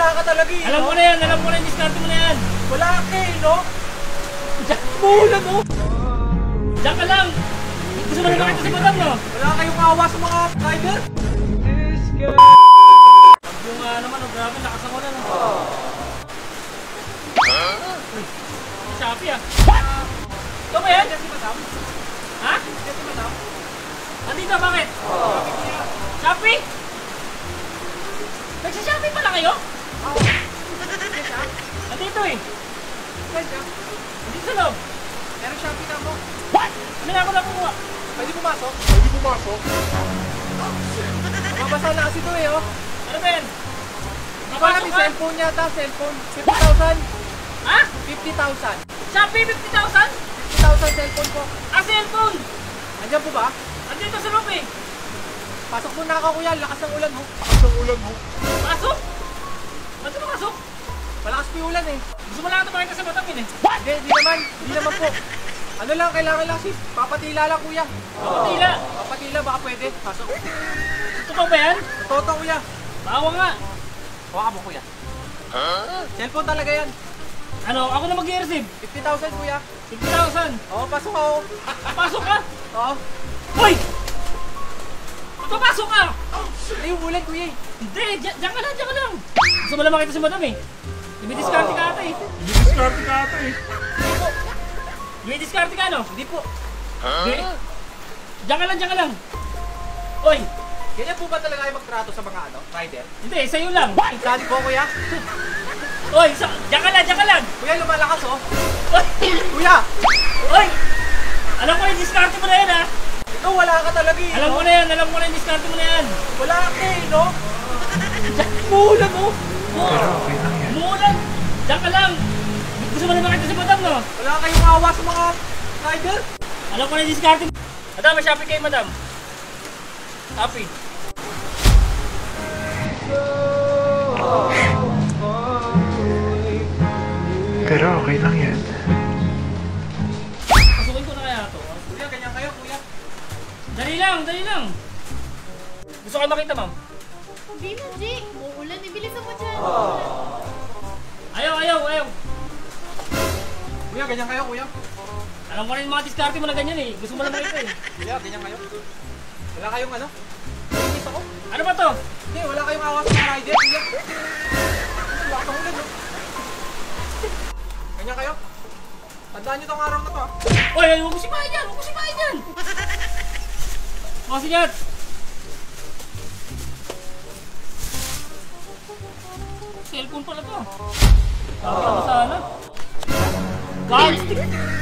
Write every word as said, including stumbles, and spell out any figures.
ka talaga eh. Alam no? mo na yan, alam mo na yung diskarte mo na yan. Wala ka eh, no? Diyan, Mulan mo. diyan ka lang. Gusto mo na makita si madam, no? Wala kayong awa sa mga rider. Yung uh, naman, oh, grabe, lakas ako na, no? Uy, Shopee ah. Ito ba yan? Kasi madam. Ha? Kasi madam. Andito, bakit? Shopee? Nagsa-Shopee pala kayo? Oo. Kasi siya. Andito eh. Kasi siya. Andito sa loob. Meron Shopee na mo. What? Ano na ako nakuha? Pwede pumasok? Pwede pumasok. Mabasa na kasi ito eh, oh. Ano ba yan? Di ba alam yung cellphone yata, cellphone? fifty thousand. Ha? fifty thousand. Shopee fifty thousand? fifty thousand cellphone po. Ah, cellphone! Andiyan po ba? Andito sa loob eh. Pasok muna ako kuya, lakas ng ulan ho. Lakas ng ulan ho. Pasok? Ba't ka pasok? Malakas po yung ulan eh. Gusto mo lang ito makita sa madam yun eh. Hindi, hindi naman. Hindi naman po. Ano lang, kailangan lang si papatila lang kuya. Papatila. Papatila, baka pwede. Pasok. Totoo ba yan? Totoo kuya. Bawa nga. Hawakan mo kuya. Huh? Cellphone talaga yan. Ano, ako na mag-i-receive. fifty thousand kuya. fifty thousand. Oo, pasok ako. Pasok ka? Oo. Hoy! Papasok ka! Hindi yung ulan kuya eh. Hindi, dyan, dyan ka lang, dyan ka lang. Gusto mo lang makita si madam eh. Dumidiskarte ka ata eh. Diskarte ka ata eh. Dumidiskarte ka no? Hindi po. Hindi. Dyan ka lang, dyan ka lang. Hoy! Ganyan po ba talaga kayo magtrato sa mga ano, rider? Hindi, sa'yo lang. Sali po kuya. Hoy, sa, dyan ka lang, dyan ka lang. Kuya, lumalakas oh. Hoy! Kuya! Hoy! Alam ko yung diskarte mo na yan ha. Ikaw wala ka talaga eh. Alam no? mo na yan, alam mo na yung diskarte mo na yan. Wala ka eh, no? Dyan, Mulan mo. Umuulan! Diyan ka lang! Gusto mo na makita si madam, no? Wala kayong awa sa mga rider. Alam ko na yung diskarte mo. Madam, may Shopee kayo, madam. Shopee. Pero okay lang yan. Pasukin ko na kaya ito. Kuya, ganyan kayo, kuya. Dali lang, dali lang. Gusto kayo makita, ma'am? Hindi na, Jake. Uulan. Ibilisan mo dyan. Ayaw, ayaw, ayaw. Kuya, ganyan kayo, kuya. Alam ko na yung mga diskarte mo na ganyan eh. Gusto mo na makita eh. Kuya, ganyan kayo. Wala kayong ano? Nainis ako. Ano ba to? Hindi, wala kayong awa sa mga rider, kuya. Wala kang ulan, no? Ganyan kayo. Tandaan nyo tong araw na to, ha? Uy, huwag ko sipahin yan! Huwag ko sipahin yan! Mga sinyat! Cellphone pala to. Tawag mo sana. God!